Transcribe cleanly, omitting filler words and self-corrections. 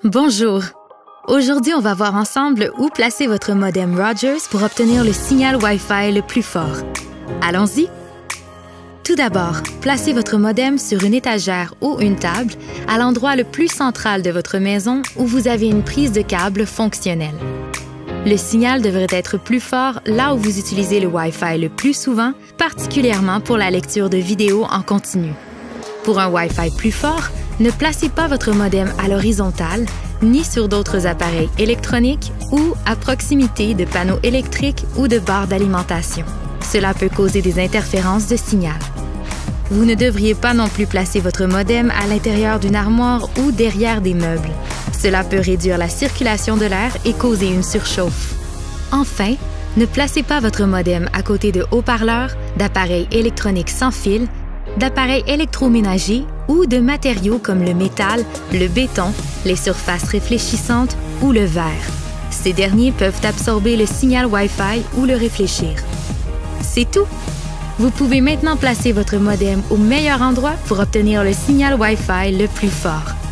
Bonjour! Aujourd'hui, on va voir ensemble où placer votre modem Rogers pour obtenir le signal Wi-Fi le plus fort. Allons-y! Tout d'abord, placez votre modem sur une étagère ou une table à l'endroit le plus central de votre maison où vous avez une prise de câble fonctionnelle. Le signal devrait être plus fort là où vous utilisez le Wi-Fi le plus souvent, particulièrement pour la lecture de vidéos en continu. Pour un Wi-Fi plus fort, ne placez pas votre modem à l'horizontale, ni sur d'autres appareils électroniques ou à proximité de panneaux électriques ou de barres d'alimentation. Cela peut causer des interférences de signal. Vous ne devriez pas non plus placer votre modem à l'intérieur d'une armoire ou derrière des meubles. Cela peut réduire la circulation de l'air et causer une surchauffe. Enfin, ne placez pas votre modem à côté de haut-parleurs, d'appareils électroniques sans fil, d'appareils électroménagers ou de matériaux comme le métal, le béton, les surfaces réfléchissantes ou le verre. Ces derniers peuvent absorber le signal Wi-Fi ou le réfléchir. C'est tout! Vous pouvez maintenant placer votre modem au meilleur endroit pour obtenir le signal Wi-Fi le plus fort.